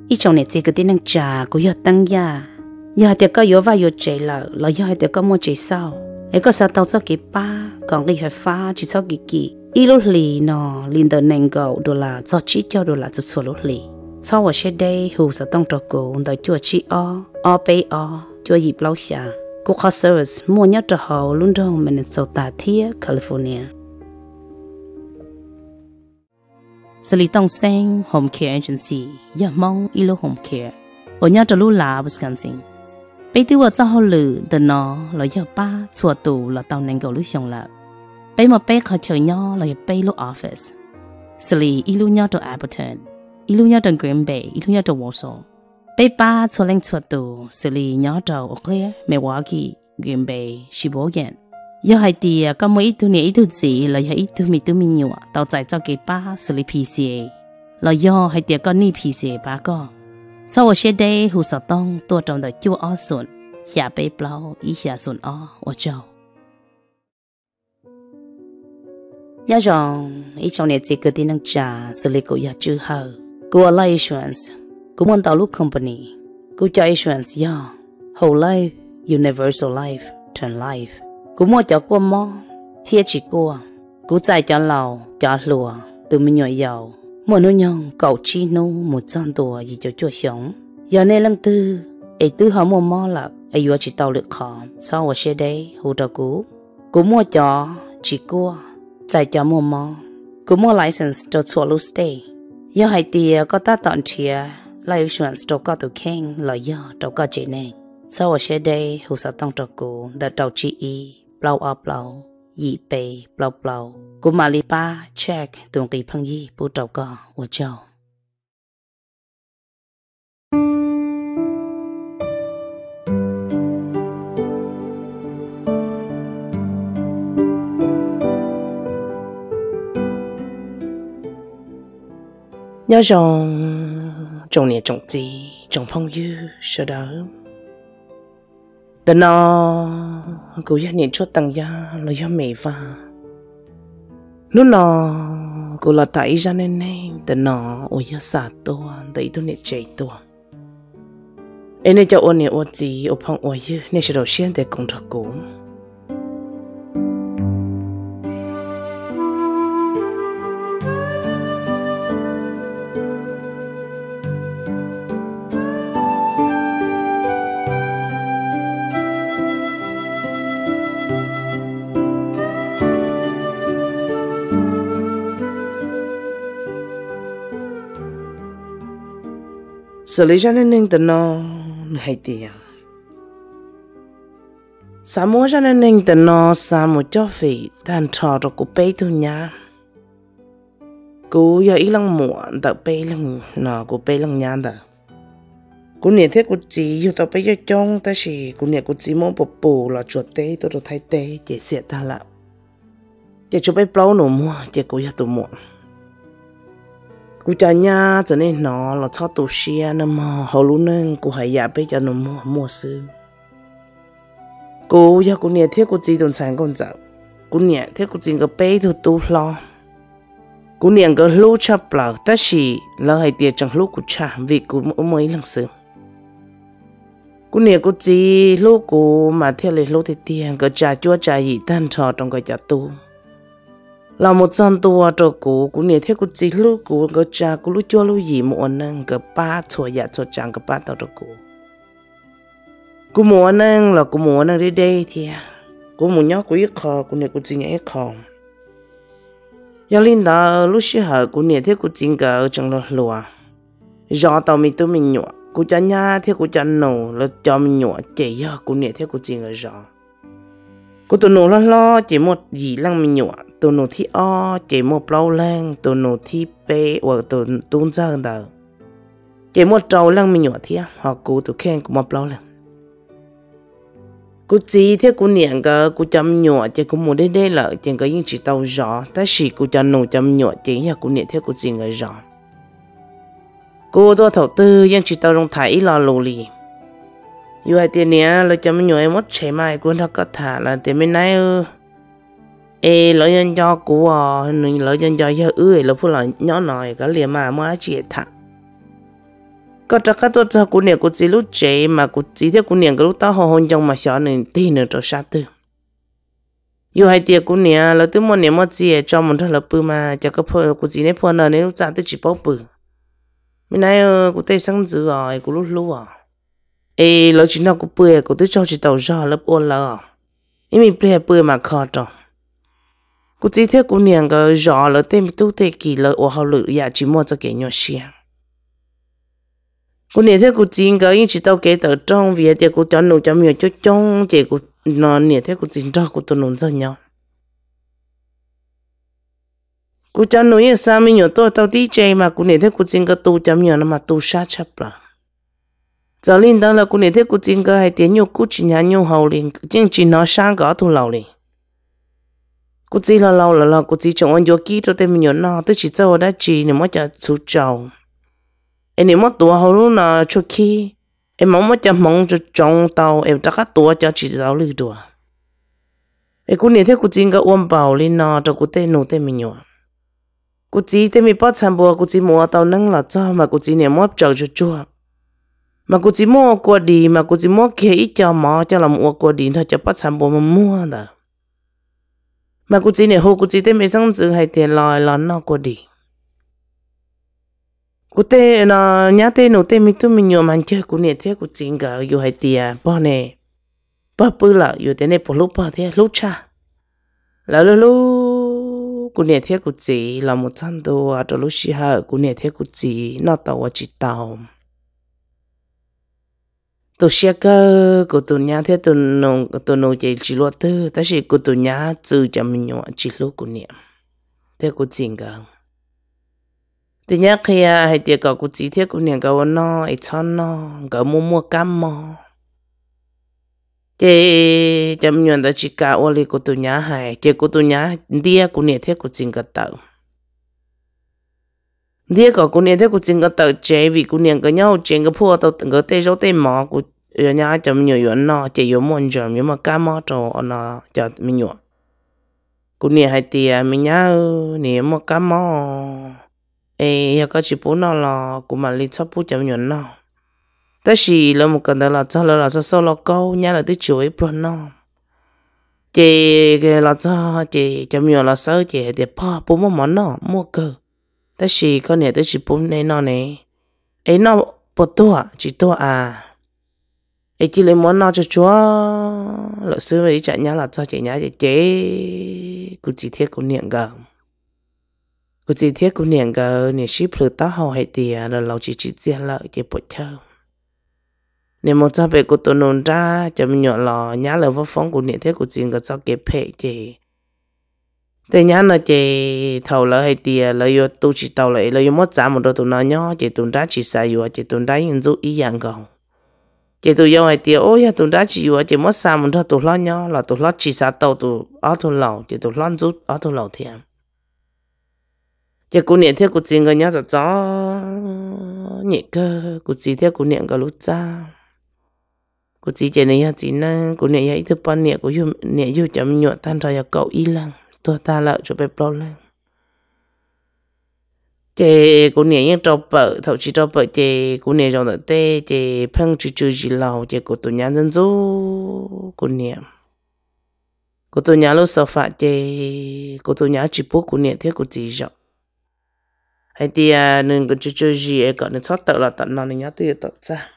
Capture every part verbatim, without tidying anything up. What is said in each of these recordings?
ít trong này chỉ cái tin năng trà của giờ tăng ya giờ thì có yếu và yếu chạy là là giờ thì có mua chạy sao ấy có sao tao cho cái ba còn cái phải pha chỉ cho cái kỳ ít lúc lì nó liên tới nền gạo đồ là cho chỉ cho đồ là cho số lúc lì sau ở xe đây hù sẽ tăng trò cổ đòi chùa chi o o bay o chùa dịp lâu xa cô khó service mua nhất trò hậu luôn đâu mình sầu tà thía California. Xử lý tông sen home care agency giờ mong ilo home care ở nhà trò lưu là Wisconsin. Bây tiêu ở cho lử từ nó là giờ ba chùa tù là tàu nền gạo lưu xong là bây mà bây khó chờ nhau là bây lúc office. Xử lý ilo nhau trò Appleton ilu nhau trong Green Bay, ilu nhau trong Warsaw. Bây ba cho lên chùa tù xử lý nhau trong Oakland, Milwaukee, Green Bay, Sheboygan. Giờ hai tia có mấy thứ này ít thứ gì là giờ ít thứ mi thứ mi nhiều tao chạy cho cái ba xử lý pê xê a. Là giờ hai tia có ni pê xê a ba có. Sau ở xe đây hồ sơ tông tôi trong đời chua ở xuân, nhà bây bao ý nhà xuân ở ở châu. Nhớ rằng ít trong này chỉ có tin năng trả xử lý của nhà chữ hờ. Cô là insurance, cô muốn tạo lúc company, cô cho insurance ya, whole life, universal life, term life. Cô mua cho cô mua, thiệt chỉ cô, cô chạy cho lầu, cho lùa, từ mình nhỏ giàu, mua nuôi nhung, cậu chi nu một trăm tuổi gì cho chúa sống. Giờ này lần tư, ấy tư họ mua mua là, ấy vừa chỉ tàu được khó, sau ở xe đây, hỗ trợ cô, cô mua cho chỉ cô, chạy cho mua mua, cô mua license cho chùa lưu stay. Giờ hai tia có ta tận chia life insurance cho có tụ khen là giờ cho có chị này sau ở xe đây hồ sơ tăng cho cô đã đầu chi y blow up blow yi pay blow blow cô mà li ba check tuần kỳ phăng yi bố trâu có ở châu. Nhớ rằng trong nhà trồng gì trồng phong dư sau đó từ nó cô gia niệm chút tăng gia là do mẹ và lúc nó cô là tại ra nên nên từ nó ôi gia sát tôi tại tôi niệm chạy tôi em nên cho ôn niệm ôn gì ôn phong ôi dư nên sẽ đầu tiên để cùng thật cũ. Xử lý ra nên nên từ nó hay tiền. Sa mua ra nên nên từ nó sa một cho vị đàn trò rồi cũng bê thôi nha. Cô giờ ý lăng muộn tự bê lăng nó cũng bê lăng nha đó. Cô nhớ thế cô chỉ yêu tao bê cho chong ta chỉ cô nhớ cô chỉ muốn bổ bổ là chuột tê tôi được thay tê để xịt ta lại. Để cho bê bao nổ mua để cô giờ tụ muộn. Cô cha nhà cho nên nó là cho tụ xia nè mà hầu luôn nên cô hãy giả bây giờ nó mua mua sư. Cô giờ cô nhớ thế cô chỉ tuần sáng con dạo. Cô nhớ thế cô chỉ có bé thôi tu lo. Cô nhớ cái lú chắp là ta chỉ là hay tiền chẳng lú của cha vì cô mới lần xưa. Cô nhớ cô chỉ lú cô mà theo lời lú thì tiền cái cha chúa cha gì tan trò trong cái cha tu. Là một trăm tuổi rồi cô cũng nhớ thế cô chỉ lúc cô cái cha cô lúc cho lúc gì một năng cái ba tuổi ya cho chàng cái ba tao rồi cô cô một năng là cô một năng đi đây thì cô một nhóc cô ít khó cô nhớ cô chỉ nhớ ít khó giờ linh đó lúc xưa hở cô nhớ thế cô chỉ cái ở trong đó lúa do tao mình tôi mình nhọ cô cha nhà thế cô cha nổ là cho mình nhọ chỉ giờ cô nhớ thế cô chỉ ở rõ cô tụi nó lo lo chỉ một gì lăng mình nhọ tụi nó thi o chỉ một bao lang tụi nó thi bê hoặc tụi tuôn ra đó chỉ một trâu lăng mình nhỏ thi hoặc cô tụi khen cũng một bao lang cô chỉ thế cô niệm cái cô chăm nhỏ chỉ cô muốn đến đây là chỉ có những chỉ tàu rõ ta chỉ cô chăm nổ chăm nhỏ chỉ là cô niệm thế cô chỉ người rõ cô tôi thầu tư những chỉ tàu trong thái là lù lì yêu hai tiền nè là chăm nhỏ em mất chế mai cô nó có thả là tiền bên này ư ê lỡ nhân cho cô à lỡ nhân cho giờ ư là phụ là nhỏ nói cái liền mà mới chỉ thẳng có chắc các tôi cho cô nè cô chỉ lúc chế mà cô chỉ theo cô nè cái lúc tao hồ hôn trong mà sợ nên tin nữa cho sát tư yêu hai tiệc cô nè là tôi muốn nè mất gì cho mình thật là bự mà cho cái phơi cô chỉ nè phơi nào nè lúc chả tôi chỉ bảo bự mình nói cô tây sáng dữ rồi cô lúc lúc à ê lỡ chỉ nào cô bự cô tôi cho chỉ tàu ra lớp ôn là em mình bự bự mà khó cho cô chỉ theo cô nè cái rõ là tên tôi thấy kỳ là ở hậu lự ya chỉ mua cho cái nhỏ xíu cô nè theo cô chỉ cái chỉ tao cái tờ trong vì tiệc cô cho nụ cho miệng cho trong chỉ cô nó nè theo cô chỉ cho cô tôi nôn ra nhau cô cho nụ như sao mình nhớ tôi tao đi chơi mà cô nè theo cô chỉ cái tu cho miệng nó mà tu sát chấp là giờ linh đó là cô nè theo cô chỉ cái hay tiếng nhiều cô chỉ nhà nhiều hậu linh nhưng chỉ nó sang có thu lâu linh cô chỉ là lâu là lâu cô chỉ chọn anh vô kỹ cho tên mình nhớ nó tôi chỉ cho đã chỉ nếu mà cho chú cháu em nếu mà tua hậu lúc nào cho khi em mong mà cho mong cho trong tàu em đã cắt tua cho chỉ tàu lì đùa em cô nè theo cô chỉ cái ôm bảo lên nó cho cô tên nô tên mình nhớ cô chỉ tên mình bắt tham bùa cô chỉ mua tàu nâng là cho mà cô chỉ nếu mà chờ cho chua mà cô chỉ mua qua đi mà cô chỉ mua kia ít cho mỏ cho là mua qua đi thôi cho bắt tham bùa mà mua đó mà cô chỉ này hồ cô chỉ tên mấy sáng dự hay tiền lòi lòi nó qua đi cô tên nó nhá tên nó tên mình tôi mình nhiều màn chơi cô này thế cô chỉ cả yêu hay tiền bao này bao bự là yêu tên này bao lúc bao thế lúc cha là lúc lúc cô này thế cô chỉ là một trăm đô à rồi lúc xí hà cô này thế cô chỉ nó tàu à chỉ tàu tôi sẽ cơ của tôi nhá thế tôi nông tôi nông chỉ chỉ lo tư,但是của tôi nhá chỉ cho mình nhọ chỉ lo của niệm, thế của chính cả. Thì nhá khi à hay tiệc cả của chỉ thế của niệm cả nó, ấy chọn nó, cả mua mua cam mò. Thế cho mình nhận được chỉ cả ở đây của tôi nhá hay, thế của tôi nhá đi của niệm thế của chính cả tao. Đi cả của niệm thế của chính cả tao chế vì của niệm cả nhau chế cái phô tao từng cái tê rau tê mò của giờ nhà cho mình nhớ nó chỉ có một giờ nhưng mà cá mò cho nó cho mình nhớ cũng nè hai tia mình nhớ nè một cá mò ê giờ có chỉ bốn nó là cũng mà lấy chắp bốn cho mình nhớ nóแต่是了một cái đó là cho là cho sau là câu nhớ là tới chuối bún nó chị cái là cho chị cho mình nhớ là sau chị thì pa bốn món món nó mua cơแต่是có nè tới chỉ bốn này nó nè ấy nó bột tua chỉ tua à ấy chỉ lấy món nào cho chúa lỡ xưa ấy chạy nhá là cho chị nhá chị chế cụ chỉ thiết cụ niệm gờ cụ chỉ thiết cụ niệm gờ niệm ship lừa tao hậu hay tiền rồi lâu chỉ chỉ tiền lợi chị bột thơ niệm một trăm bề cụ tôi nôn ra cho mình nhỏ lò nhá là vô phóng cụ niệm thiết cụ chỉ gờ cho cái phê chị thế nhá là chị thầu lợi hay tiền lợi yo tu chỉ tàu lợi lợi yo mất giá một đôi tụi nó nhỏ chị tụi đã chỉ xài yo chị tụi đã nhìn dụ ý dạng gồng chị tụi yêu hay tiền ôi ya tụi đã chỉ yo chị mất xa một đôi tụi nó nhỏ là tụi nó chỉ xài tàu tụi ở tụi lầu chị tụi nó rút ở tụi lầu thiam chị cô niệm theo cô chỉ người nhá cho chó nhẹ cơ cô chỉ theo cô niệm cái lúc cha cô chỉ chị này ya chỉ năng cô niệm ya ít thứ bao niệm cô yêu niệm yêu chấm nhọ tan ra ya cậu y lăng tôi ta lợi cho bếp lâu lên chị cô niệm những trâu bự thậm chí trâu bự chị cô niệm trong đó tê chị phăng chữ chữ gì lâu chị cô tụi nhà dân du cô niệm cô tụi nhà lúc sau phạt chị cô tụi nhà chỉ bố cô niệm thế cô chỉ rõ hay thì nên cái chữ chữ gì ấy còn nên sót tự là tận nó nên nhớ tự tự ra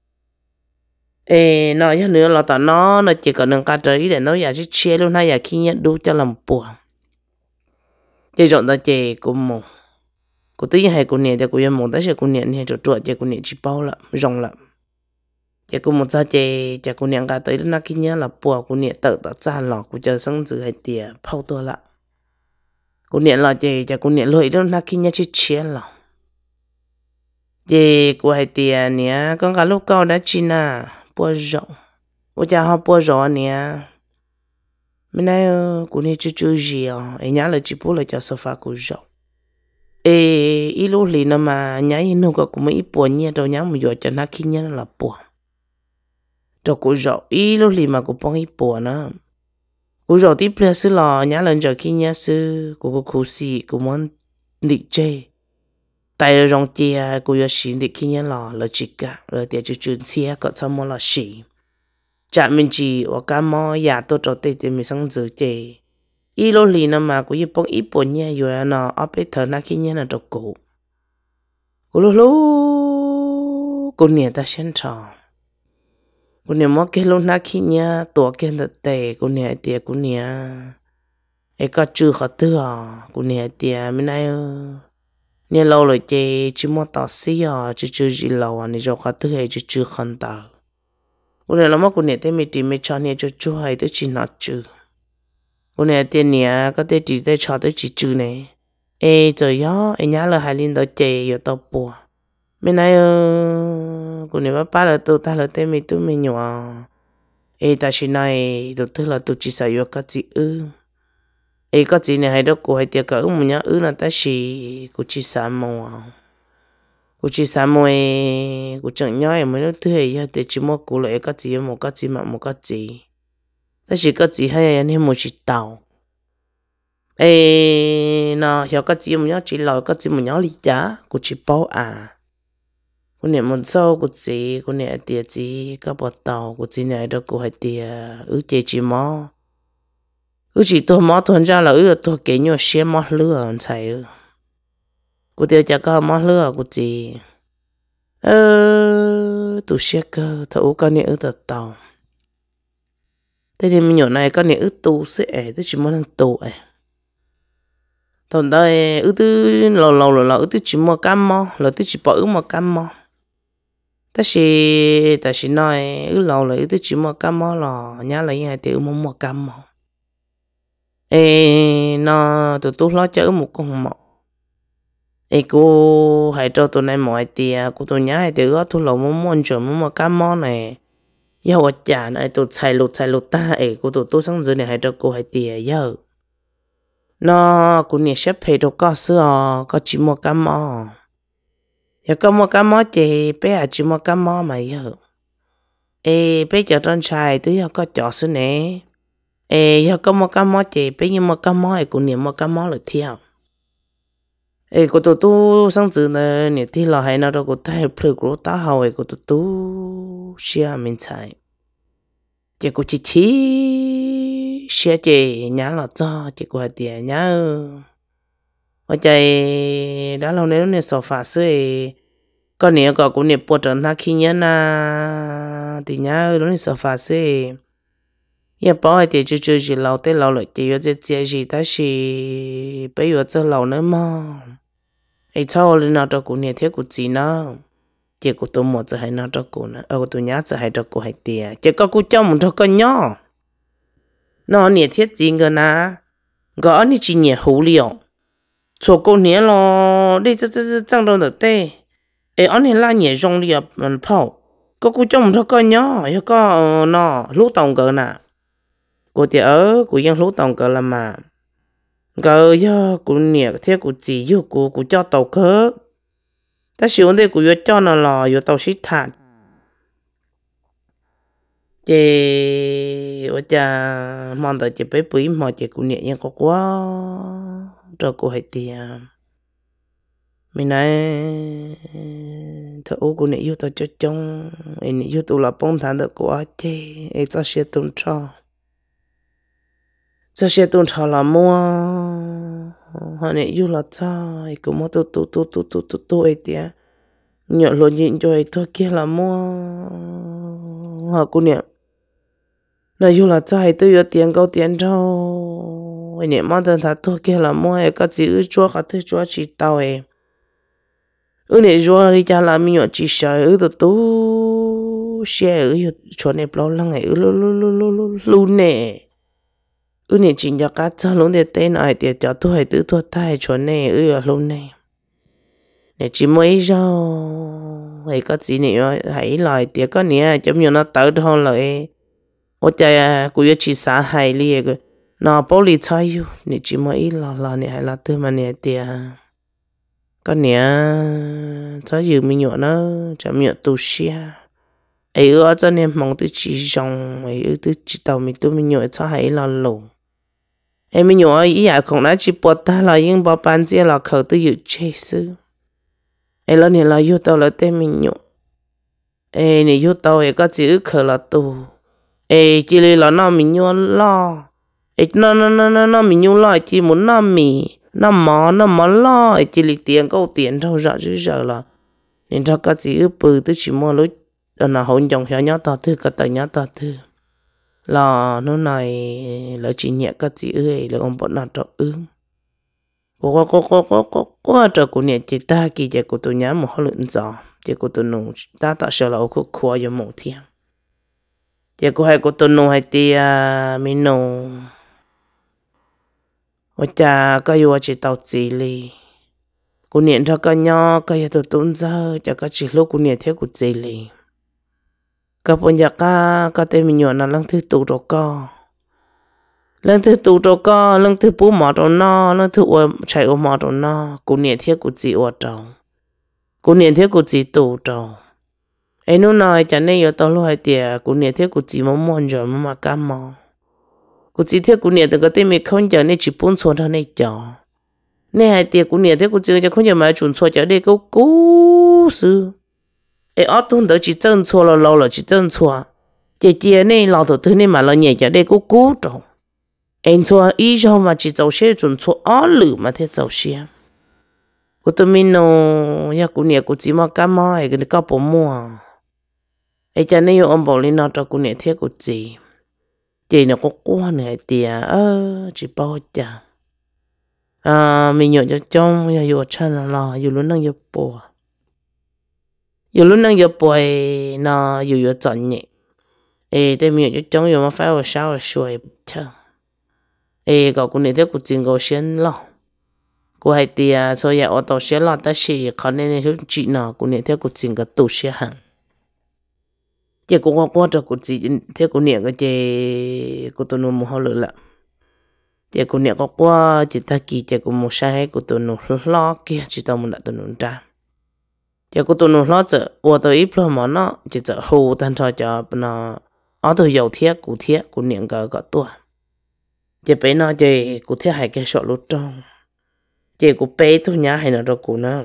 ê nói cho nữa là tận nó nó chỉ còn nên cá trời để nó giả chỉ chia luôn hay giả khi nhận đủ cho làm buồn chị chọn ta chị cũng mù cô tự nhiên hay cô niệm thì cô yên mù tới chị cô niệm thì chỗ chỗ chị cô niệm chỉ bao lắm rong lắm chị cũng một sao chị chị cô niệm cả tới nó khi nhớ là buồn cô niệm tự tự ra lọ cô chờ sống dự hay tiệt phao tua lại cô niệm là chị chị cô niệm lười đó nó khi nhớ chỉ chia lọ chị cô hay tiệt nè con cả lúc cao đã chi na buồn rộng cô cha họ buồn rộng nè mình nói cô này chú chú gì à ấy nhá là chỉ bố là cho sofa cô rộng ê ít lúc lì nó mà nhá nó có cũng mấy buồn nhé đâu nhá mà giờ cho nó khi nhá là buồn rồi cô rộng ít lúc lì mà cô bông ít buồn nữa cô rộng tiếp theo sư lò nhá lần giờ khi nhá sư cô có khu xì cô muốn định chơi tay rong tia cô yêu xin thì khi nhớ lò là chỉ cả rồi tia chú chú xe có cho mua là xì chả mình chỉ ở cái mò nhà tôi cho tây thì mình sang giữ kề ít lô lì nằm mà cô yêu bông ít bồn nha rồi nó ở bên thờ na khi nhớ là trâu cổ cô lô lô cô nhẹ ta xem trò cô nhẹ mò cái lô na khi nhớ tổ cái đợt tệ cô nhẹ tia cô nhẹ ấy có chữ họ tư à cô nhẹ tia mình này nhẹ lâu rồi chị chỉ mua tao xí à chỉ chữ gì lâu à nên cho họ tư hay chỉ chữ khăn tao cô nhẹ lắm mà cô nhẹ tên mình tìm mình cho nhẹ cho chú hay tới chỉ nói chữ cô nhẹ tiền nhẹ có thể chỉ tới cho tới chỉ chữ này ê trời gió ê nhá là hai linh đó chị rồi tao bùa mình này cô nhẹ bắt ba là tôi ta là tên mình tôi mình nhỏ ê ta chỉ nói tôi tức là tôi chỉ sử dụng cái gì ư ê có gì này hay đó cô hay tiệc cả ư một nhá ư là ta chỉ cô chỉ sản mồ cô chỉ sản mồ cô chẳng nhớ em mới nói thứ hay ya để chỉ mua cô lại cái gì một cái gì mà một cái gì ta chỉ cái gì hay anh em một chỉ tàu ê nó hiểu cái gì một nhá chỉ lời cái gì một nhá lý giá cô chỉ bảo à cô niệm một số cô chỉ cô niệm tiệc chỉ cái bát tàu cô chỉ này đó cô hay tiệc ư chỉ chỉ mò ư chỉ tôi mò thuần ra là ư tôi kể nhiều xe mò lừa anh thấy ư cô tiêu cho có mò lừa cô chỉ ơ tôi xe cơ thấu cái này ư tờ tàu thế thì mình nhỏ này cái này ư tu sẽ ấy tôi chỉ mò thằng tu ấy thằng đây ư tôi lâu lâu rồi là ư tôi chỉ mò cam mò là tôi chỉ bỏ ư mò cam mò ta chỉ ta chỉ nói ư lâu rồi ư tôi chỉ mò cam mò là nhá là như hai tiêu mò mò cam mò ê nó tụi tôi lo chở một con mọ ê cô hãy cho tụi này mọi tiền cô tụi nhá hãy tự gót tôi lâu muốn muốn chờ muốn một cái món này yêu ở nhà này tụi xài lụt xài lụt ta ê cô tụi tôi sáng giờ này hãy cho cô hãy tiền giờ nó cô nhẹ xếp hết đâu có sữa có chỉ một cái món giờ có một cái món chị bé à chỉ một cái món mà giờ ê bé cho con trai tứ giờ có chọn sữa nè ê giờ có một cái món chị bé như một cái món ấy cũng niệm một cái món là theo ê cô tụi tôi sáng giờ này niệm thì là hay nào đó cô thấy plug của ta hậu ấy cô tụi tôi share mình thấy chị cô chỉ chỉ share chị nhá là cho chị cô hay tiền nhá ở đây đã lâu nay nó niệm sofa sưởi con niệm có cũng niệm bột trần ha khi nhá na thì nhá nó niệm sofa sưởi giờ bỏ thì chú chú chỉ lâu tới lâu lại chỉ có cái gì gì ta chỉ bây giờ cho lâu nữa mà ấy sau lên nào đó cũng nhận thiết của chị nó chỉ của tôi một giờ hay nào đó cũng nữa ở tôi nhớ giờ hay đó cũng hay tiền chỉ có cô cho một thôi con nhỏ nó nhận thiết gì cơ na gõ ni chỉ nhận hữu liệu số cô nhận lo đi cho cho cho trang đâu được tê ấy anh này là nhận rong liệu mình phao có cô cho một thôi con nhỏ giờ có nó lúc tổng cơ nè cô thì ở cô dân lúc tổng cơ là mà gờ giờ cô nhẹ thế cô chỉ yêu cô cô cho tàu khớ ta sử dụng đây cô yêu cho nó là yêu tàu xí thản chị ở cha mong đợi chị bé bưởi mà chị cô nhẹ nhưng có quá rồi cô hay tiền mình nói thợ cô nhẹ yêu tàu cho chồng mình yêu tàu là bông thản được quá chị ấy cho xe tôn cho cho xe tôn cho là mua họ này yêu là sao cũng mua tu tu tu tu tu tu tu ấy tiệt nhớ lo nhịn cho ấy thôi kia là mua họ cũng nhẹ là yêu là sao ấy tôi yêu tiền câu tiền đâu ấy nhẹ mà thân thật thôi kia là mua ấy cái gì chúa cái thứ chúa chỉ tao ấy ư này chúa đi cha làm mình nhọ chỉ sợ ư tu tu xe ư chúa này bao lăng ấy ư lu lu lu lu lu lu nè ư này chỉ cho cá cho luôn để tên ai để cho tôi hay tự tôi tay chỗ này ư ở luôn này này chỉ mới rau hay có gì này hãy lại để có nè giống như nó tự thôi lại ở đây cô yêu chỉ xã hay li cái nó bảo lý thay yêu này chỉ mới là là này hay là từ mà này để có nè thay yêu mình nhọ nó chậm nhọ tu sửa ấy ở trên này mong tôi chỉ rong ấy tôi chỉ tàu mình tôi mình nhọ cho hay là lù em mình nhớ ý à không nói chỉ bỏ ta là những bảo ban gì là khẩu tư dự chế sư ê là nè là yêu tao là tên mình nhọ ê nè yêu tao ê có chữ khờ là tù ê chỉ là nó mình nhọ lo ê nó nó nó nó nó mình nhọ lo chỉ muốn nó mì nó mò nó mò lo ê chỉ là tiền câu tiền đâu rõ chứ giờ là nên cho có chữ bự tôi chỉ mua lối là hỗn dòng hiểu nhớ tao thư cái tờ nhớ tao thư là nó này là chỉ nhẹ cái chữ ấy là ông bọn nó trọ ứng có có có có có có trò của nhẹ chỉ ta kỳ chỉ của tôi nhớ một hơi lượng gió chỉ của tôi nung ta tạo sợ là ông có khoa cho một thiên chỉ của hai của tôi nung hai tia mình nung ở cha cái yêu chỉ tao chỉ li của nhẹ cho cái nhỏ cái yêu tôi tốn giờ cho cái chỉ lúc của nhẹ theo của chỉ li cái bọn giặc ca cái tên mình nhọn là lần thứ tụ rồi co lần thứ tụ rồi co lần thứ bố mỏ rồi no lần thứ uo chạy uo mỏ rồi no cô niệm thiết của chị uo trâu cô niệm thiết của chị tụ trâu ấy nó nói chẳng nên ở tao lo hai tiệt cô niệm thiết của chị mà muốn rồi mà mà cam mò cô chị thiết cô niệm từ cái tên mình không giờ nên chỉ bốn số thôi này cho nên hai tiệt cô niệm thiết của chị cho không giờ mà chuẩn số cho đây cô cố sư ê ở tuần đó chỉ chân错了lâu了chỉ chân错姐姐呢老头头呢嘛老年家的个古着em错以后嘛只做些准错二路嘛才做些我都没弄呀姑娘姑只嘛干嘛哎个你搞不么哎家呢有安保里那着姑娘贴姑只姐呢个瓜呢爹呃只包家啊mình nhớ cho trong ya yo chan la yo lu nang yo po yêu lúc năng yêu bồi nó yêu yêu chọn nhẹ, ê, để mình yêu trong yêu mà phải ở sao ở xuôi chứ, ê, cậu cũng này theo cuộc chiến cậu xuyên lo, cô hay tia cho ya ở tàu xuyên lo, ta chỉ khó nên nên chị nào cũng này theo cuộc chiến cái tụ xuyên hàng, chỉ cũng có qua cho cuộc chiến theo cuộc này cái chỉ của tôi nó mua hoa lửa lắm, chỉ cuộc này có qua chỉ ta kỳ chỉ cũng một sai của tôi nó lo kia chỉ tao muốn đặt tôi nó ra. giờ cô tôi nói lo giờ, tôi tôi ít lo mà nó chỉ giờ hồ thanh trò cho nó ở tôi giàu thiết cụ thiết cụ niệm cái cái tua, giờ bé nó giờ cụ thiết hay cái sọ lúa trong, giờ cụ bé tôi nhá hay nó đâu cụ nó,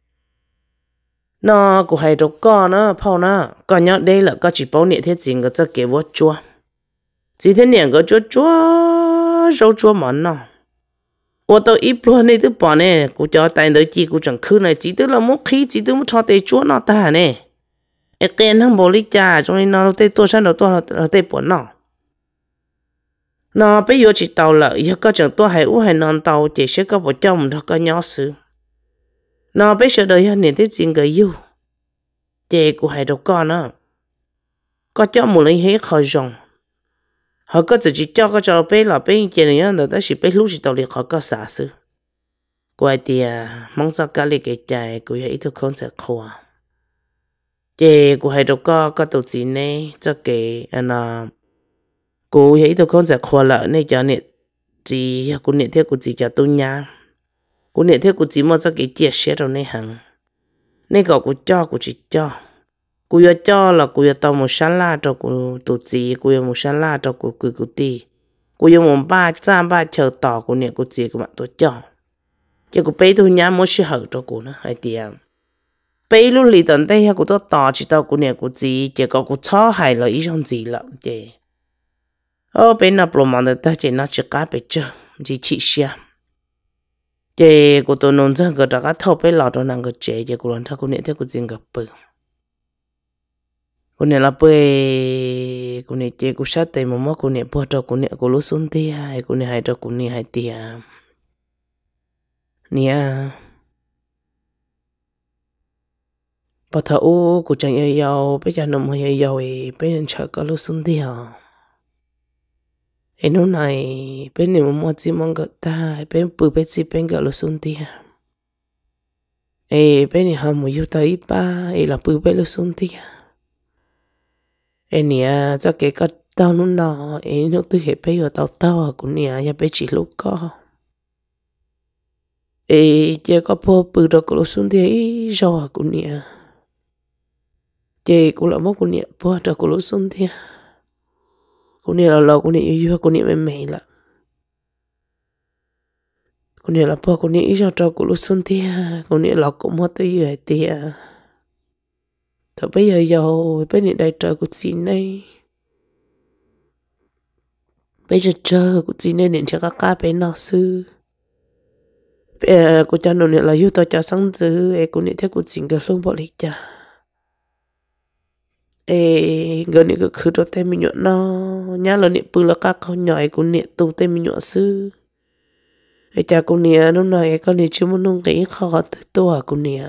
nó cụ hay đâu có nó, phao nó, còn nhớ đây là có chỉ bảo niệm thiết gì cái cho cái vót chua, chỉ thế niệm cái chua chua, rau chua mà nó.我到一路那都把呢，我叫带到几个整去呢，几多了么开，几多么朝得做那大呢？一个人冇理家，所以那得多山多多了得本孬。那被有去到了，以后个整多还我还能到，这些个不叫唔到个鸟事。那被晓得一年得整个有，这个还都干呢，个叫冇人去考上。họ có chỉ cho cái cho bé là bé kia này nó đã chỉ bé lúc chỉ tàu liệt họ có xả sự quay thì mong sao cái liệt cái trái của ít thôi không sẽ khó cái của hai đứa có có tổ chức này cho cái anh à của ít thôi không sẽ khó là này cho này chỉ của này theo của chỉ cho tôi nha của này theo của chỉ mua cho cái chia sẻ rồi này hàng này cậu của cho của chỉ cho cô yêu cho là cô yêu tao một sáng la cho cô tổ chức cô yêu một sáng la cho cô cười cô ti cô yêu một ba trăm ba chờ tỏ cô niệm cô chỉ cô bạn tôi cho chứ cô bé tôi nhá muốn sự hở cho cô nữa hay tiệm bé lúc lì tận đây cô tôi tỏ chỉ tao cô niệm cô chỉ chỉ có cô cho hay là ý trong gì lắm chứ ô bé nào pro mà ta chỉ nó chỉ cá bé chưa chỉ chỉ xe chứ cô tôi nôn ra cái đó cái thâu bé lọt đó nàng cái chế chứ cô lần thâu cô niệm theo cô chỉ gặp bự cô này là bơi cô này chơi cô sát tay mà mất cô này bỏ cho cô này cô lúc xuống tia cô này hay cho cô này hay tia nè bà thấu cô chẳng yêu yêu bây giờ nó mới yêu yêu ấy bây giờ chờ có lúc xuống tia em nói này bên này mà mua gì mong gật ta bên bự bên gì bên gật lúc xuống tia ê bên này họ muốn yêu tới ba ê là bự bên lúc xuống tia em nè cho cái cái tao nó nọ em nó từ hệ bây giờ tao tao à cũng nè ya bây chỉ lúc có ê chỉ có po bự đó cũng xuống thế rồi cũng nè chỉ cũng là một cũng nè po đó cũng xuống thế cũng nè là là cũng nè yêu cũng nè mẹ mẹ là cô nè là bao cô nè ít cho cho cô lúc xuân tia cô nè là cũng mất tới giờ tia thôi bây giờ giàu bây giờ đại trời của chị này bây giờ chờ của chị này nên cho các cá bé nào sư bé cô cha nó nè là yêu tao cho sáng dữ em cô nè theo của chị cái luôn bỏ lịch cha ê gần này cứ khử cho tên mình nhọn nó nhá là nè bự là các con nhỏ cô nè tu tên mình nhọn sư ê cha cô nè lúc này con nè chưa muốn nông cái khó từ tua cô nè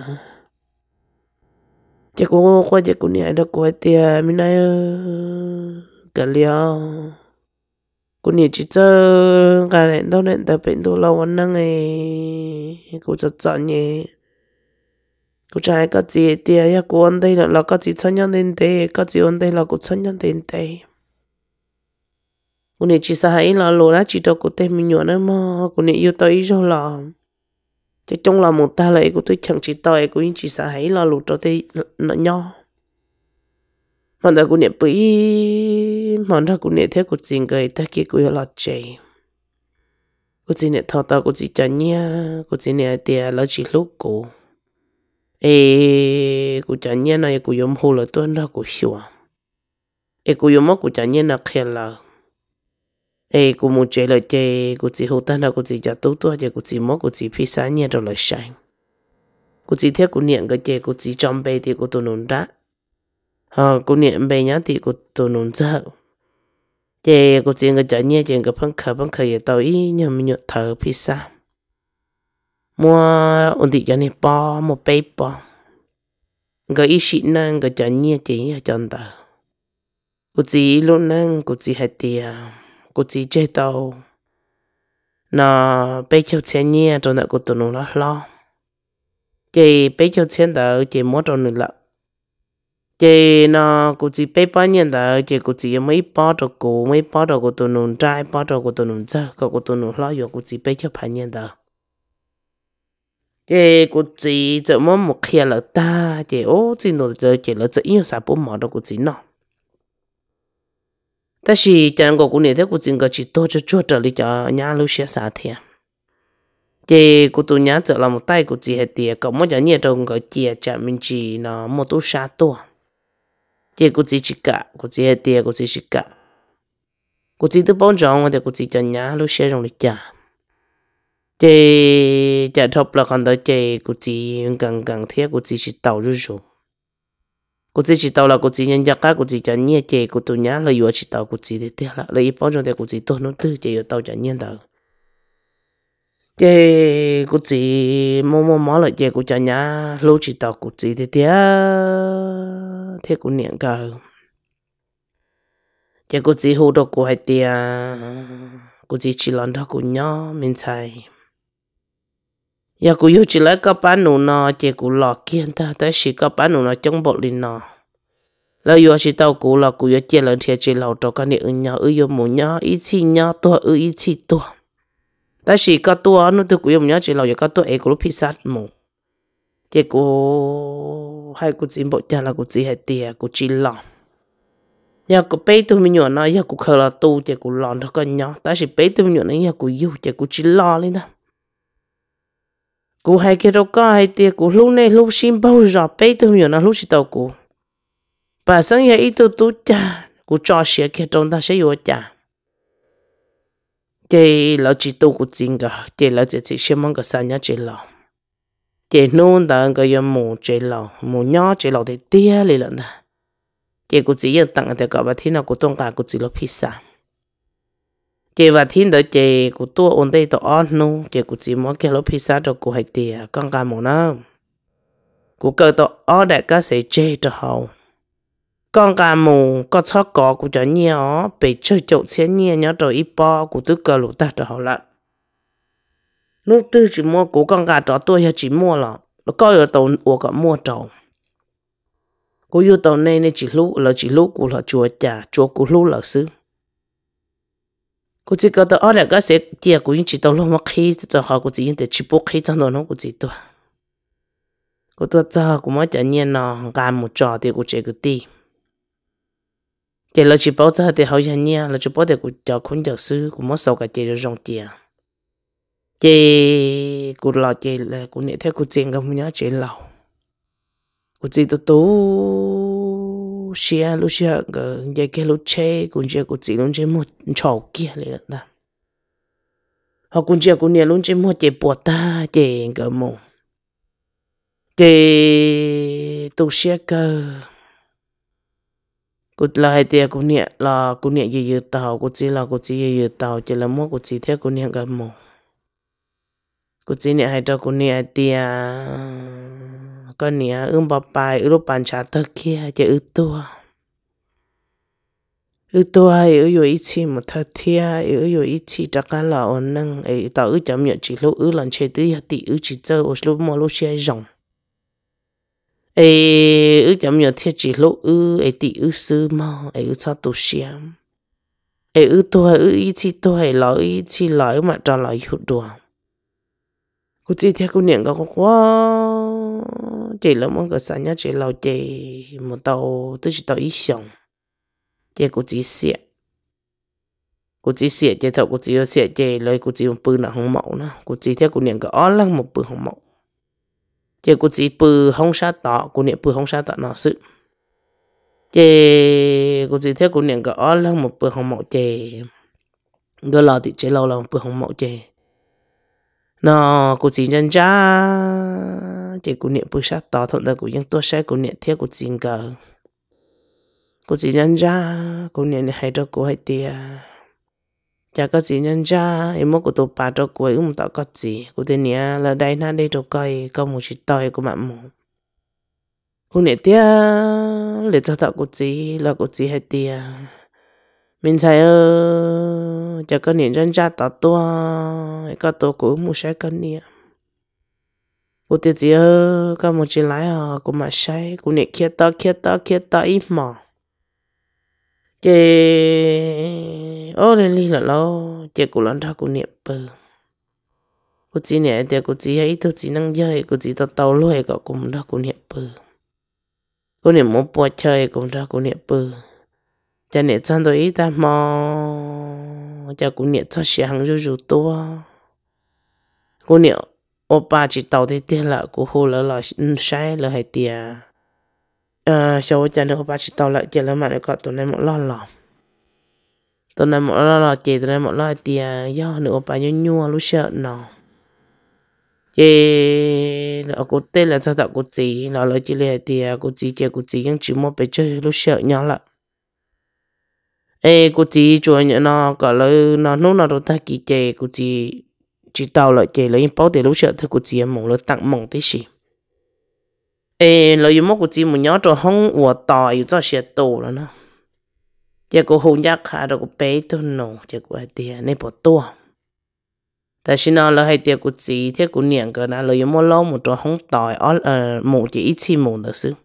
cha cô qua cha cô nè đó cô tia mình nói cái liao cô nè chỉ cho cái này đâu nên tập bệnh đồ lâu anh năng ấy cô rất chọn nhé cô trai cái gì tia ya cô anh đây là là cái gì thân nhân đến đây cái gì anh đây là cô thân nhân đến đây cô nè chỉ sợ hay là lừa đã chỉ cho cô tên mình nhọn nữa mà cô nè yêu tới rồi là chứ trong lòng một ta lại cô tôi chẳng chỉ tao cô chỉ sợ hay là lừa cho tôi nó nhỏ mà đã cô nè bị mà đã cô nè theo cô chính cái ta kia cô là chơi cô chính nè thao tao cô chỉ cho nha cô chính nè tiền là chỉ lúc cô ê cô cho nha này cô yếm hồ là tuần ra cô xua ê cô yếm mất cô cho nha là kia là ê cô muốn chơi là chơi cô chỉ hồ ta là cô chỉ cho tốt tốt chứ cô chỉ mất cô chỉ phi sáng nha rồi lại sai cô chỉ theo cô niệm cái chơi cô chỉ trong bề thì cô tôi nôn ra ờ cô niệm bề nhá thì cô tôi nôn ra chơi cô chỉ cái chơi nha chơi cái phong khờ phong khờ vậy tao ý nhưng mình nhớ thở phi sáng mua ổn định cho nên bỏ một bể bỏ cái ý xịn năng cái chơi nha chỉ chọn tao cô chỉ luôn năng cô chỉ hay tiền cô chỉ chơi tao nó bây giờ钱nha cho nên cô tôi nôn lo lo chị bây giờ钱đó chị mua cho nên là chị nó cô chỉ bây bao nhiêu đó chị cô chỉ mấy bao cho cô mấy bao cho cô tôi nôn trái bao cho cô tôi nôn giờ cô tôi nôn lo rồi cô chỉ bây giờ bao nhiêu đó chị cô chỉ cho mua một kia là ta chị ô chị nó giờ chị là chỉ yêu sao bố mỏ đó cô chỉ nó但是讲个姑娘的，我真个去多着做着哩叫伢路些啥天，这古都伢做了么带古只系啲，个么就伢种个节只面只呢么都啥多，这古只只个，古只系啲，古只只个，古只都帮助我哋古只叫伢路些用哩叫，这只 top 了看到这古只刚刚贴古只是倒入入。cô chỉ tao là cô chỉ nhân gia cá cô chỉ cho nhẹ chè cô tụi nhá là vừa chỉ tao cô chỉ để tiếc là lấy bao nhiêu để cô chỉ tôi nó tư chè vừa tao cho nhẹ tao chè cô chỉ mua mua mỏ lại chè cô cho nhá lâu chỉ tao cô chỉ để tiếc thế cô niệm cả chè cô chỉ hô đâu cô hay tiếc cô chỉ chỉ làm đó cô nhỏ mình xài giờ cô yêu chỉ lấy cái bán nụ nó chỉ cô lọt kiên ta tới chỉ cái bán nụ nó trong bộ linh nó là yêu chỉ tao cô là cô yêu chỉ lần thì chỉ lâu cho cái này ứng nhau yêu một nhau ít chi nhau tua ư ít chi tua tới chỉ cái tua nó tôi cô yêu nhau chỉ lâu giờ cái tua ấy cô lúc pizza một chỉ cô hay cô chỉ bộ cha là cô chỉ hay tiền cô chỉ lòng giờ cô bé tôi mình nhớ nó giờ cô khờ là tu chỉ cô lòng cho cái nhau tới chỉ bé tôi mình nhớ nó giờ cô yêu chỉ cô chỉ lo lên đó cô hay cái đâu có hay tiệt cô lúc này lúc xin bao giờ bé tôi hiểu nó lúc chỉ tao cô bà sáng giờ ít tôi tu cha cô cho xe cái trong ta sẽ vô cha cái là chỉ tu cô chính cả cái là chỉ chỉ xem mong cái sao nhá chỉ lo cái nôn ta cái yếm mù chỉ lo mù nhỏ chỉ lo để tia lên lần ta cái cô chỉ yên tặng thì cả bà thiên nào cô tung cả cô chỉ lo pizza chị và thiên đỡ chị của tôi ổn định tôi ăn nu chị của chị muốn cái lô pizza cho cô hay tiệt con cá mồ nó của cơ tôi ăn đại cá sẽ chê cho hậu con cá mồ có chó cỏ của cho nhiều bị chơi chậu xén nhiều nhớ rồi ít bao của tôi cơ lụt ta cho hậu lại lúc tôi chỉ mua của con cá cho tôi hay chỉ mua là nó coi ở tàu của cả mua trâu của yêu tàu này này chỉ lúc là chỉ lúc của là chùa trà chùa của lúc là xứ cô chỉ có tao ở đây cái sẽ chia cô chỉ tao luôn mà khi cho họ cô chỉ để chỉ bốc khi trong đó nó cô chỉ tôi cô tôi cho cô mới cho nhiên nó làm một trò thì cô chỉ cái đi để là chỉ bảo cho thì họ cho nhiên là chỉ bảo để cô cho con giáo sư cô mới sau cái chỉ được rong tiền chị cô lò chị là cô nhẹ theo cô chuyện không nhớ chị lầu cô chị tôi tú xia lúc xia cái cái cái lúc chơi cô chị cô chị lúc chơi một trò kia lại đó họ cô chị cô nhẹ lúc chơi một chị bùa ta chị cái mồm chị tu xia cơ cô là hai tia cô nhẹ là cô nhẹ gì gì tàu cô chị là cô chị gì gì tàu chỉ là mua cô chị theo cô nhẹ cái mồm cô chị nhẹ hai trâu cô nhẹ tia con nhẹ ươm bắp bài ươm bàn trà tơ kia chỉ ươm tua ươm tua ươm ươm ít chi một thợ thia ươm ươm ít chi chắc cả là ổn năng ấy tao ươm chấm nhẹ chỉ lúc ươm lần chơi tứ hạt tỷ ươm chỉ chơi ở lúc mua lúc xe rồng ấy ươm chấm nhẹ thiệt chỉ lúc ươm ấy tỷ ươm sư mà ấy ươm sao tu xiêm ấy ươm tua ươm ít chi tua ấy lo ít chi lo mà cho lo hụt đùa cô chị theo cô niệm có quá chị là mong cái sáng nhá chị lâu chị một tàu tôi chỉ tàu ít xong chị cô chị xịa cô chị xịa chị thầu cô chị xịa chị lấy cô chị một bự là không mẫu nữa cô chị theo cô niệm có ó lăng một bự không mẫu chị cô chị bự không sát tỏ cô niệm bự không sát tỏ nó sự chị cô chị theo cô niệm có ó lăng một bự không mẫu chị cái lò thì chị lâu là một bự không mẫu chị nó cô chỉ nhân ra chỉ cô niệm bữa sát tỏ thuận là cô những tôi sẽ cô niệm theo cô chỉ cờ cô chỉ nhân ra cô niệm hay cho cô hay tia chả có chỉ nhân ra em muốn cô tôi bà cho cô ấy không tạo có gì cô tên nhá là đây na đây cho coi có một chỉ tỏi của bạn mù cô niệm tia để cho tạo cô chỉ là cô chỉ hay tia mình thấy ơ chả có niệm nhân ra tạo tua có tôi cũng muốn sẽ con niệm cô tiết gì ơ có một chuyện lái à cô mà sai cô nè kia ta kia ta kia ta ít mà chị ô lên đi là lo chị cô lần ra cô niệm bờ cô chỉ nè thì cô chỉ ấy thôi chỉ năng chơi cô chỉ tao tao lôi cậu cũng ra cô niệm bờ cô niệm muốn bùa chơi cũng ra cô niệm bờ cha nè chăn tôi ít ta mò cha cô niệm cho xe hàng rú rú to cô niệm oppa chỉ tàu thì tiền là cô hồ là là sai là hay tiền à sau cho nên oppa chỉ tàu lại tiền là mà nó có tụi này một lo lò tụi này một lo lò chị tụi này một lo tiền do nữa oppa nhua nhua lúc sợ nào chị là cô tên là sao tạo cô chị là lời chị là tiền cô chị chị cô chị nhưng chỉ một bé chơi lúc sợ nhau là ê cô chị chuột nhở nó cả lời nó nốt nó đâu ta kỳ chị cô chị chỉ tao lại chị lấy bao tiền lúc sợ thì cô chị em mong là tặng mong tí gì ê lấy một cô chị một nhớ cho không của tỏi cho xe tổ rồi nó chị cô hôn giác khá rồi cô bé tôi nổ chị cô hay tiền nên bỏ tua tại xin nó là hay tiền cô chị thế cô niệm cái nào lấy một lâu một cho không tỏi ở một chỉ ít chi một được sự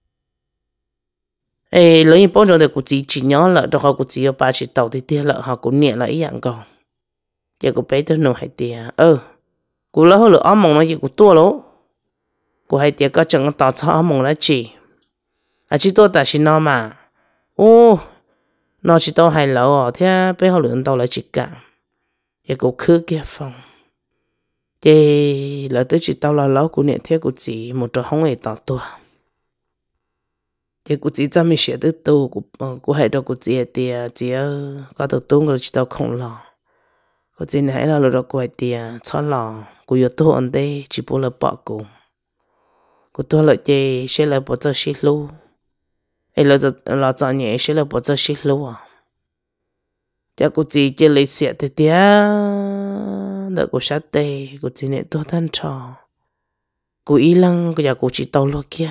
ê lấy bao giờ thì cô chị chỉ nhớ là cho họ cô chị ở ba chỉ tàu thì tiền là họ cũng niệm là ý dạng còn chị cô bé tôi nổ hay tiền ơ cô lỡ lỡ ấm mong nó gì cô tua lố cô hay tiền có chẳng tao cho ấm mong nó chỉ à chỉ tôi tại xin nó mà ô nó chỉ tao hay lỡ thế bé họ lượn tao lại chỉ cả chị cô khứ kia phòng chị lỡ tới chỉ tao là lỡ cô niệm thế cô chỉ một trò không hề tao tua chị cô chỉ cho mình写tới tu cô cô hay đâu cô chỉ tiền chỉ có đầu tu người chỉ tao không lo cô chỉ này là lỡ cô hay tiền cho lo cô yêu tu anh đây chỉ bố là bỏ cô cô tu là chị sẽ là bỏ cho xí lu ấy là là cho nhẹ sẽ là bỏ cho xí lu à cha cô chỉ chỉ lấy xe thì tiếc đợi cô sát tê cô chỉ này tu thân trò cô ý lăng cô nhà cô chỉ tàu lo kia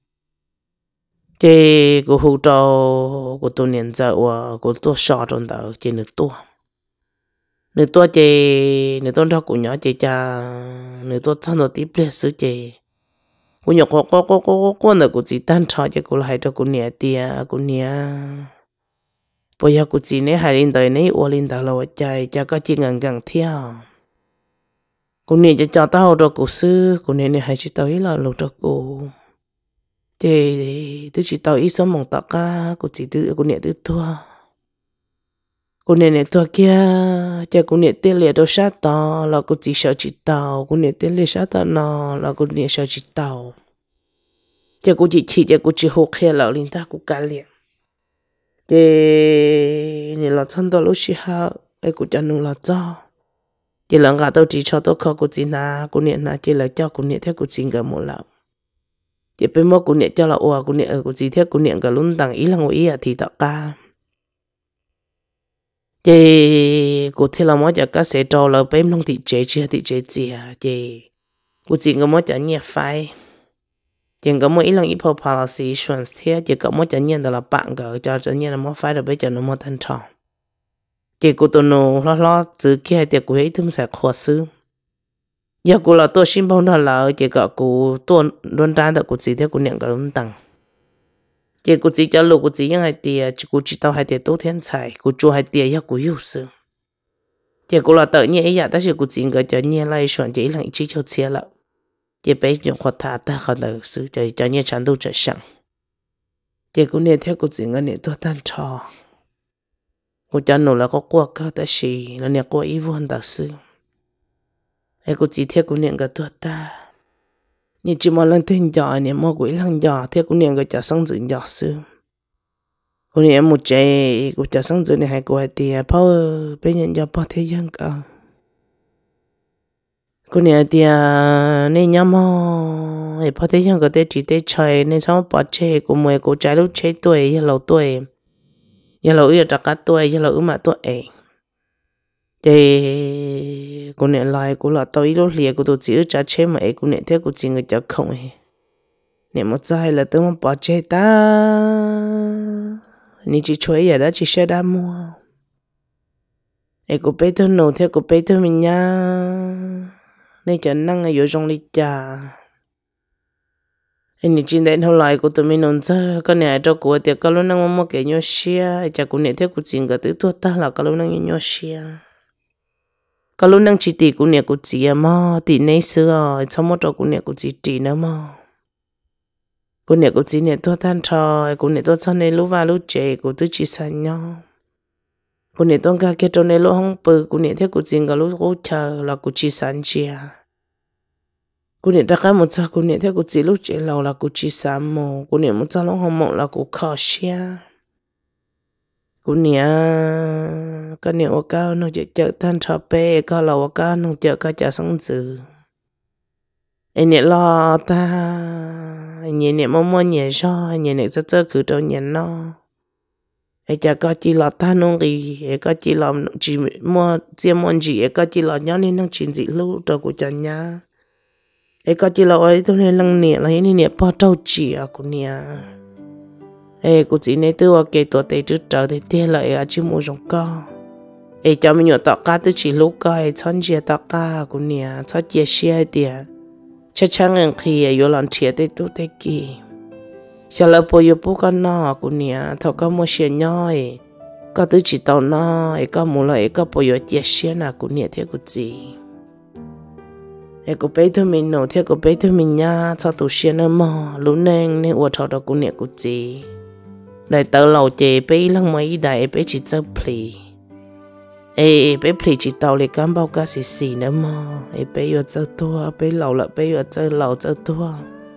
chị cô hỗ trợ cô tu niệm dạo cô tu sọ trong đó chị nữa tu nữa tu chị nữa tu ra cô nhỏ chị cha nữa tu sang đầu tiếp lên sứ chị cô nhỏ cô cô cô cô cô nữa cô chỉ tan trò chị cô lại cho cô niệm tia cô niệm bây giờ cô chỉ này hai linh đời này ô linh đời là chạy cha có chỉ ngần ngần theo cô niệm cho cho tao rồi cô sư cô niệm này hai chỉ tao ý là lột cho cô chị tôi chỉ tao ý sống mong tao ca cô chỉ tự cô niệm tự thua cô nè nè tua kia cha cô nè tiền lệ đâu sát tao là cô chỉ sợ chỉ tao cô nè tiền lệ sát tao nó là cô nè sợ chỉ tao cha cô chỉ chỉ cha cô chỉ học hè lão linh ta cô cả liền để nè là thân tao lúc xí ha ai cô cha nung là cho chỉ là ngã tao chỉ cho tao khó cô chỉ na cô nè na chỉ là cho cô nè theo cô chỉ cả một lần chỉ bên mua cô nè cho là ủa cô nè ở cô chỉ theo cô nè cả luôn đằng ý là ngồi ý à thì tao ca chị cô thấy là mỗi giờ các sẽ trâu là bếm nông thị chế chưa thị chế gì à chị cô chỉ có mỗi giờ nhẹ phai chị có mỗi lần ít phô policy insurance thế chị có mỗi giờ nhẹ đó là bạn gỡ cho cho nhẹ là mỗi phai rồi bây giờ nó mỗi thành tròn chị cô tôi nó lo lo giữ kia thì cô ấy thum sẽ khó xử giờ cô là tôi xin bao đó là chị có cô tôi luôn ra được cô chỉ theo cô nhận cái đúng tăng chị cô chỉ cho lúc cô chỉ những hai tiền chị cô chỉ tao hai tiền tốt thiên tài cô cho hai tiền ya cô yêu sự chị cô là tự nhiên ấy ya但是cô chỉ cái cho nhiên lại soạn chị là chỉ cho xe lợ chị bé dùng khoa thà ta không được sự cho cho nhiên chán đâu trở sang chị cô nghe theo cô chỉ cái này tôi tan trò cô cho nó là có qua cái ta xì là nè qua ý vô đặc sự ấy cô chỉ theo cô nghe cái tôi ta你只么能听讲，你莫鬼能讲，听姑娘个家生子讲事。姑娘木这个家生子你还过地跑，别人家跑天样个。姑娘的你娘么，你跑天样个得只得吹，你什么跑车，姑妹姑仔路车对，一路对，一路一大家对，一路一马对诶。để cô nè lại cô là tôi lúc liền cô tôi chỉ trả chế mà cô nè theo cô chỉ người cho không ấy nè một giây là tôi muốn bỏ chế ta nè chỉ chơi vậy đó chỉ sẽ đam mua ấy cô bé tôi nấu theo cô bé tôi mình nha nè chẳng năng ở trong ly trà ấy nè chỉ đến hồi lại cô tôi mình nấu cho cái này cho cô thì cái lúc năng mua cái nhau xia cho cô nè theo cô chỉ người tự tôi ta là cái lúc năng nhau xia cái lúc năng chỉ tỷ của nè của chị à mà tỷ này xưa trong một trò của nè của chị tỷ nữa mà của nè của chị nè tôi than trò của nè tôi sau này lúc vào lúc trẻ của tôi chỉ sang nhau của nè tôi cả cái trò này lúc không bự của nè theo của chị cả lúc hỗ trợ là của chị sang chia của nè tất cả một giờ của nè theo của chị lúc trẻ lâu là của chị sang mồ của nè một giờ lúc không mộng là của khó xia cô nè cái nè ở cao nó chợ chợ than trà bê cao lầu ở cao nó chợ cao chợ sống dữ anh nè lo ta anh nè mua mua nhẹ cho anh nè cho cho cứ đâu nhẹ nó anh chợ cao chỉ lo ta nông gì anh cao chỉ lo chỉ mua chỉ mua gì anh cao chỉ lo nhớ nên năng chuyện gì lưu đâu của chợ nhà anh cao chỉ lo ấy tôi nên lăng nè là anh nè bao trâu chỉ à cô nè ê cô chỉ nên tôi kể tôi thấy trước trở thì tiền lại à chứ mua giống co ê cho mình nhớ tao cá tôi chỉ lúc coi chọn chia tao cá cô nè chọn chia xe tiền chắc chắn rằng khi ở làm chia thì tôi thấy kì giờ là bây giờ bố con nó cô nè thầu có mua xe nhoi có tôi chỉ tao nó ê có mua lại có bây giờ chia xe nào cô nè theo cô chỉ ê cô bé thôi mình nấu theo cô bé thôi mình nha cho tụ xe nữa mà lúc nên nên ở thầu đó cô nè cô chỉ đại tàu lầu chè bé lăng mấy đại bé chỉ chơi play ê bé play chỉ tàu lấy cán bao cá xì xì nữa mà ê bé vừa chơi tua bé lầu là bé vừa chơi lầu chơi tua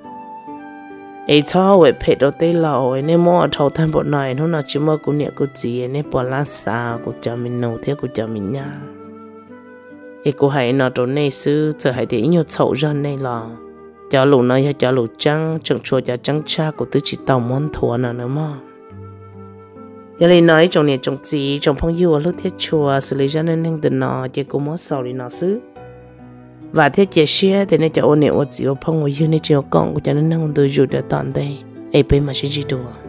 ê cho về phe đầu tây lầu nên mua thầu tham bộ này nó nào chỉ mua của nhẹ của chị nên bỏ lá xà của cha mình nấu theo của cha mình nha ê cô hãy nó chỗ này xứ chờ hãy để nhiều chậu ra này là cho lù nơi cho lù trắng chẳng chua cho trắng cha của tôi chỉ tàu món thua nào nữa mà giờ này nói trong này trong gì trong phong yêu lúc thiết chùa xử lý cho nên nên từ nó chỉ có món sầu thì nó xứ và thiết chế xe thì nên cho ôn nệm ôn chịu phong yêu nên chịu con của cho nên năng từ dù đã tận đây ấy bên mà chỉ chỉ đùa